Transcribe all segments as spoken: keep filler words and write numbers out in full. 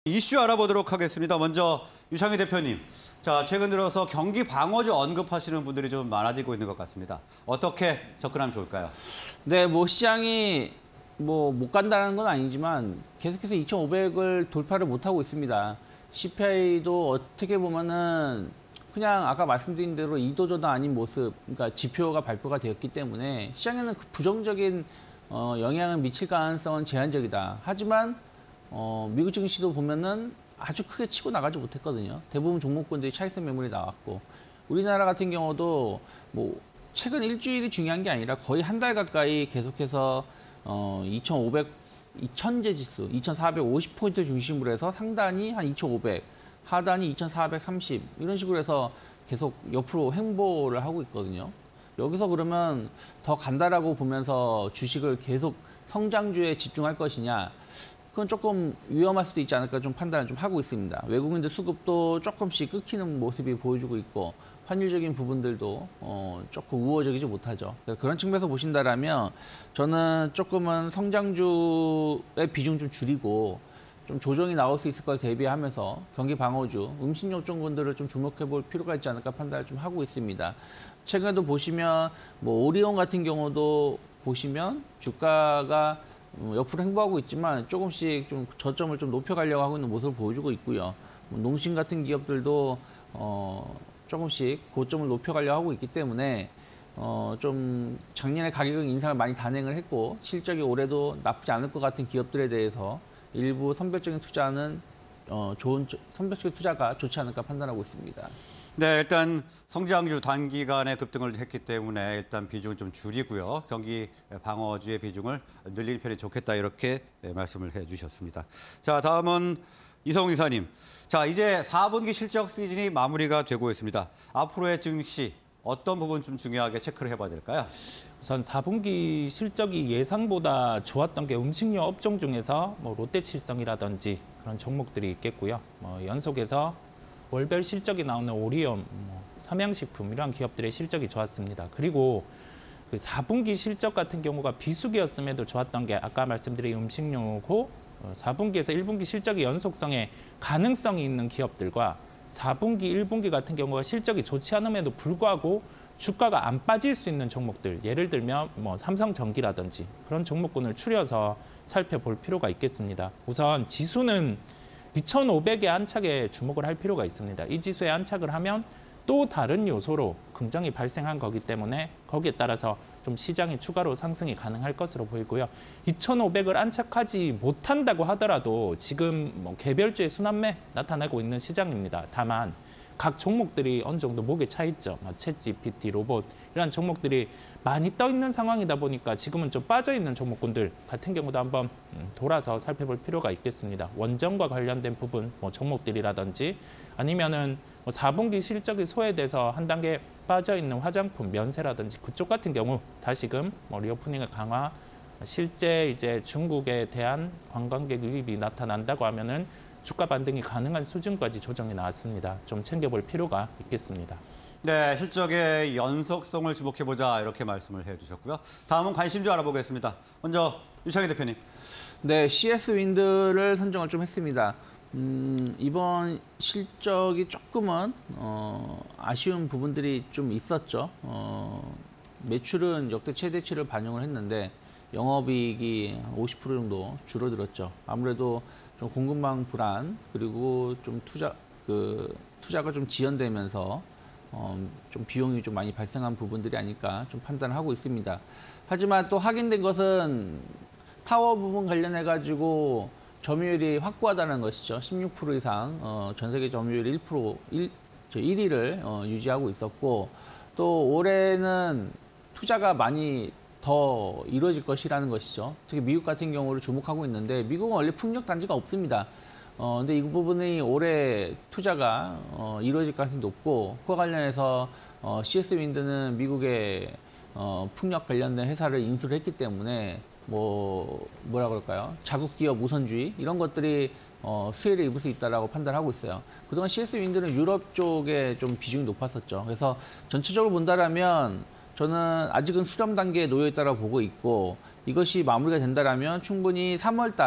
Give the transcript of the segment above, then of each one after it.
이슈 알아보도록 하겠습니다. 먼저 유창희 대표님. 자, 최근 들어서 경기 방어주 언급하시는 분들이 좀 많아지고 있는 것 같습니다. 어떻게 접근하면 좋을까요? 네, 뭐 시장이 뭐 못 간다는 건 아니지만 계속해서 이천오백을 돌파를 못 하고 있습니다. 씨피아이도 어떻게 보면은 그냥 아까 말씀드린 대로 이도저도 아닌 모습, 그러니까 지표가 발표가 되었기 때문에 시장에는 부정적인 어, 영향을 미칠 가능성은 제한적이다. 하지만 어, 미국 증시도 보면은 아주 크게 치고 나가지 못했거든요. 대부분 종목군들이 차익선 매물이 나왔고, 우리나라 같은 경우도 뭐 최근 일주일이 중요한 게 아니라 거의 한 달 가까이 계속해서 어, 이천오백, 이천제 지수, 이천사백오십 포인트 중심으로 해서 상단이 한 이천오백, 하단이 이천사백삼십 이런 식으로 해서 계속 옆으로 횡보를 하고 있거든요. 여기서 그러면 더 간다라고 보면서 주식을 계속 성장주에 집중할 것이냐, 그건 조금 위험할 수도 있지 않을까 좀 판단을 좀 하고 있습니다. 외국인들 수급도 조금씩 끊기는 모습이 보여주고 있고, 환율적인 부분들도 어, 조금 우호적이지 못하죠. 그런 측면에서 보신다라면 저는 조금은 성장주의 비중 좀 줄이고 좀 조정이 나올 수 있을 걸 대비하면서 경기 방어주, 음식료 종군들을 좀 주목해 볼 필요가 있지 않을까 판단을 좀 하고 있습니다. 최근에도 보시면 뭐 오리온 같은 경우도 보시면 주가가 옆으로 횡보하고 있지만 조금씩 좀 저점을 좀 높여가려고 하고 있는 모습을 보여주고 있고요. 뭐 농심 같은 기업들도 어 조금씩 고점을 높여가려고 하고 있기 때문에 어 좀 작년에 가격 인상을 많이 단행을 했고 실적이 올해도 나쁘지 않을 것 같은 기업들에 대해서 일부 선별적인 투자는 어 좋은 선별적인 투자가 좋지 않을까 판단하고 있습니다. 네, 일단 성장주 단기간에 급등을 했기 때문에 일단 비중을 좀 줄이고요. 경기 방어주의 비중을 늘리는 편이 좋겠다, 이렇게 말씀을 해주셨습니다. 자, 다음은 이성훈 이사님. 자, 이제 사 분기 실적 시즌이 마무리가 되고 있습니다. 앞으로의 증시 어떤 부분 좀 중요하게 체크를 해봐야 될까요? 우선 사 분기 실적이 예상보다 좋았던 게 음식료 업종 중에서 뭐 롯데칠성이라든지 그런 종목들이 있겠고요. 뭐 연속해서 월별 실적이 나오는 오리온, 뭐 삼양식품 이런 기업들의 실적이 좋았습니다. 그리고 그 사 분기 실적 같은 경우가 비수기였음에도 좋았던 게 아까 말씀드린 음식료고, 사 분기에서 일 분기 실적의 연속성에 가능성이 있는 기업들과 사 분기, 일 분기 같은 경우가 실적이 좋지 않음에도 불구하고 주가가 안 빠질 수 있는 종목들, 예를 들면 뭐 삼성전기라든지 그런 종목군을 추려서 살펴볼 필요가 있겠습니다. 우선 지수는 이천오백에 안착에 주목을 할 필요가 있습니다. 이 지수에 안착을 하면 또 다른 요소로 긍정이 발생한 거기 때문에 거기에 따라서 좀 시장이 추가로 상승이 가능할 것으로 보이고요. 이천오백을 안착하지 못한다고 하더라도 지금 뭐 개별주의 순환매 나타나고 있는 시장입니다. 다만 각 종목들이 어느 정도 목에 차 있죠. 뭐 챗지피티, 로봇 이런 종목들이 많이 떠 있는 상황이다 보니까 지금은 좀 빠져 있는 종목군들 같은 경우도 한번 돌아서 살펴볼 필요가 있겠습니다. 원전과 관련된 부분, 뭐 종목들이라든지 아니면은 뭐 사 분기 실적이 소외돼서 한 단계 빠져 있는 화장품, 면세라든지 그쪽 같은 경우 다시금 뭐 리오프닝의 강화, 실제 이제 중국에 대한 관광객 유입이 나타난다고 하면은 주가 반등이 가능한 수준까지 조정이 나왔습니다. 좀 챙겨볼 필요가 있겠습니다. 네, 실적의 연속성을 주목해보자, 이렇게 말씀을 해주셨고요. 다음은 관심주 알아보겠습니다. 먼저 유창희 대표님. 네, 씨에스윈드를 선정을 좀 했습니다. 음, 이번 실적이 조금은 어, 아쉬운 부분들이 좀 있었죠. 어, 매출은 역대 최대치를 반영을 했는데 영업이익이 오십 퍼센트 정도 줄어들었죠. 아무래도 좀 공급망 불안, 그리고 좀 투자 그 투자가 좀 지연되면서 어, 좀 비용이 좀 많이 발생한 부분들이 아닐까 좀 판단을 하고 있습니다. 하지만 또 확인된 것은 타워 부분 관련해 가지고 점유율이 확고하다는 것이죠. 십육 퍼센트 이상 어, 전 세계 점유율 일 퍼센트 일, 저 일 위를 어, 유지하고 있었고, 또 올해는 투자가 많이 더 이루어질 것이라는 것이죠. 특히 미국 같은 경우를 주목하고 있는데 미국은 원래 풍력 단지가 없습니다. 어, 근데 이 부분이 올해 투자가 어, 이루어질 가능성이 높고, 그와 관련해서 어, 씨에스윈드는 미국의 어, 풍력 관련된 회사를 인수를 했기 때문에 뭐 뭐라 그럴까요? 자국 기업 우선주의 이런 것들이 어, 수혜를 입을 수 있다라고 판단하고 있어요. 그동안 씨에스윈드는 유럽 쪽에 좀 비중이 높았었죠. 그래서 전체적으로 본다라면 저는 아직은 수렴 단계에 놓여 있다고 보고 있고, 이것이 마무리가 된다라면 충분히 삼월 달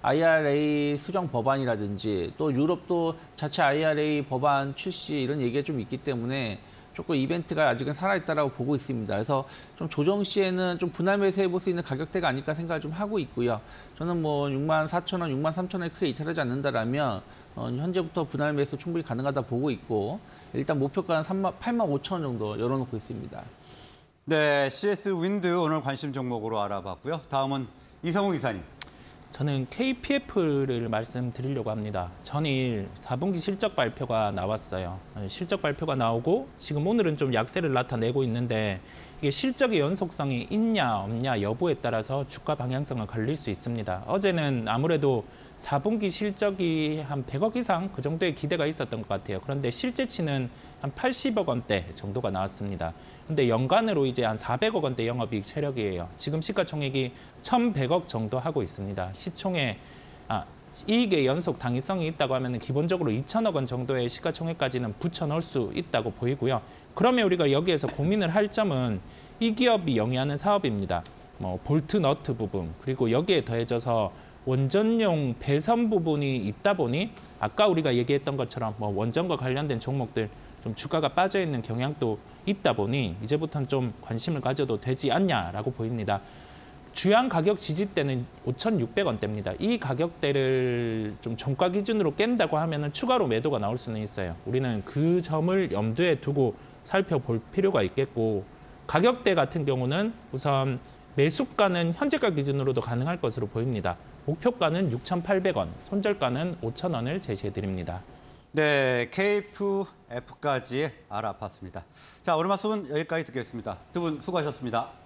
아이알에이 수정 법안이라든지 또 유럽도 자체 아이알에이 법안 출시 이런 얘기가 좀 있기 때문에 조금 이벤트가 아직은 살아있다라고 보고 있습니다. 그래서 좀 조정 시에는 좀 분할 매수해 볼 수 있는 가격대가 아닐까 생각을 좀 하고 있고요. 저는 뭐 육만 사천 원, 육만 삼천 원에 크게 이탈하지 않는다라면 어, 현재부터 분할 매수 충분히 가능하다 보고 있고 일단 목표가는 팔만 오천 원 정도 열어놓고 있습니다. 네, 씨에스 윈드 오늘 관심 종목으로 알아봤고요. 다음은 이성우 이사님. 저는 케이피에프를 말씀드리려고 합니다. 전일 사 분기 실적 발표가 나왔어요. 실적 발표가 나오고 지금 오늘은 좀 약세를 나타내고 있는데 이게 실적의 연속성이 있냐 없냐 여부에 따라서 주가 방향성을 갈릴 수 있습니다. 어제는 아무래도 사 분기 실적이 한 백억 이상 그 정도의 기대가 있었던 것 같아요. 그런데 실제치는 한 팔십억 원대 정도가 나왔습니다. 근데 연간으로 이제 한 사백억 원대 영업이익 체력이에요. 지금 시가총액이 천백억 정도 하고 있습니다. 시총에 아, 이익의 연속 당위성이 있다고 하면 기본적으로 이천억 원 정도의 시가총액까지는 붙여넣을 수 있다고 보이고요. 그러면 우리가 여기에서 고민을 할 점은 이 기업이 영위하는 사업입니다. 뭐 볼트 너트 부분 그리고 여기에 더해져서 원전용 배선 부분이 있다 보니 아까 우리가 얘기했던 것처럼 뭐 원전과 관련된 종목들 좀 주가가 빠져 있는 경향도 있다 보니 이제부터는 좀 관심을 가져도 되지 않냐라고 보입니다. 주요 가격 지지대는 오천육백 원대입니다. 이 가격대를 좀 종가 기준으로 깬다고 하면은 추가로 매도가 나올 수는 있어요. 우리는 그 점을 염두에 두고 살펴볼 필요가 있겠고 가격대 같은 경우는 우선 매수가는 현재가 기준으로도 가능할 것으로 보입니다. 목표가는 육천팔백 원, 손절가는 오천 원을 제시해 드립니다. 네, 케이피에프까지 알아봤습니다. 자, 오늘 말씀은 여기까지 듣겠습니다. 두 분 수고하셨습니다.